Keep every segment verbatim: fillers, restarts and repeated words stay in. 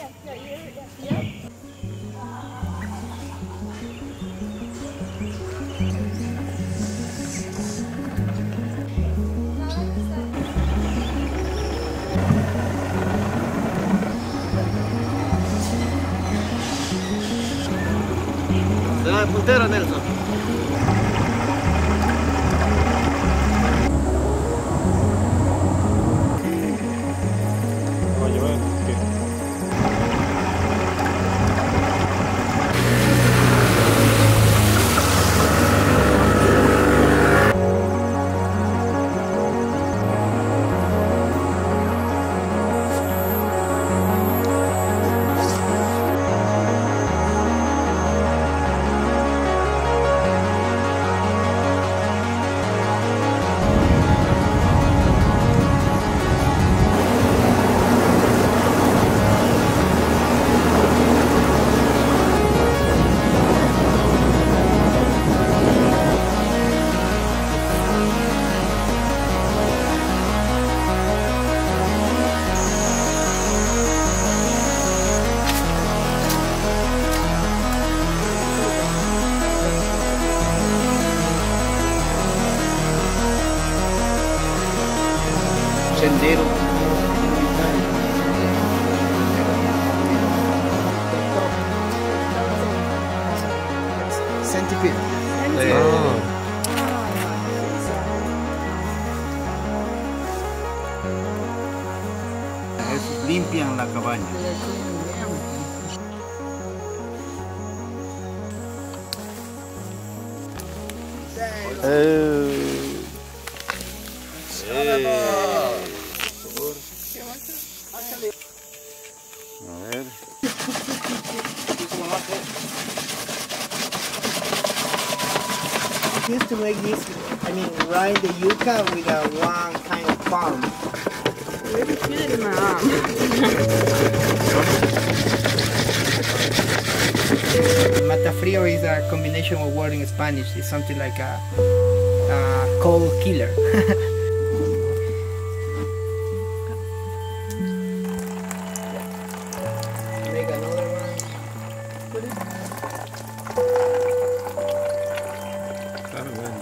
Se da de puntero, Nelson. Sendero. Centipede. Eh, es- limpian la cabaña. Eh, a ver. Used to make this, I mean, grind the yuca with a one kind of palm. I really feel it in my arm. Matafrio is a combination of word in Spanish. It's something like a, a cold killer. Make another one. Put it. Claro, bueno.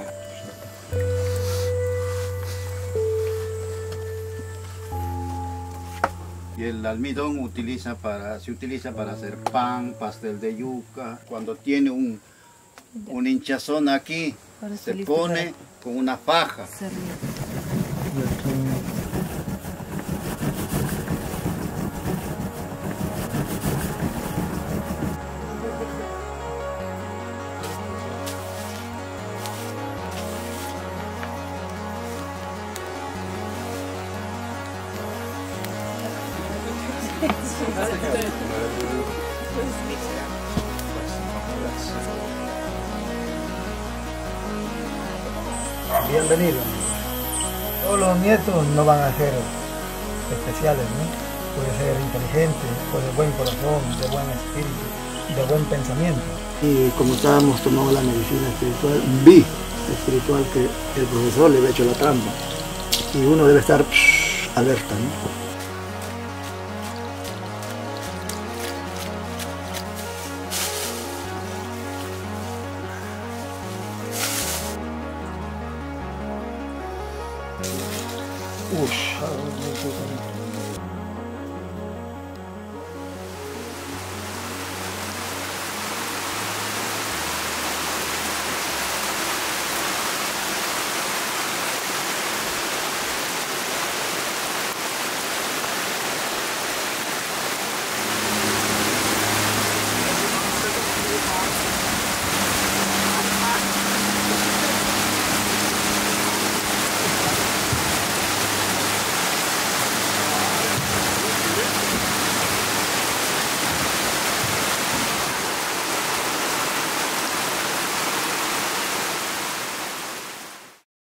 Y el almidón utiliza para, se utiliza para hacer pan, pastel de yuca. Cuando tiene un, una hinchazón aquí, se pone con una faja. Bienvenido. Todos los nietos no van a ser especiales, ¿no? Puede ser inteligente, o de buen corazón, de buen espíritu, de buen pensamiento. Y como estábamos tomando la medicina espiritual, vi espiritual que el profesor le había hecho la trampa. Y uno debe estar psh, alerta, ¿no? Uy,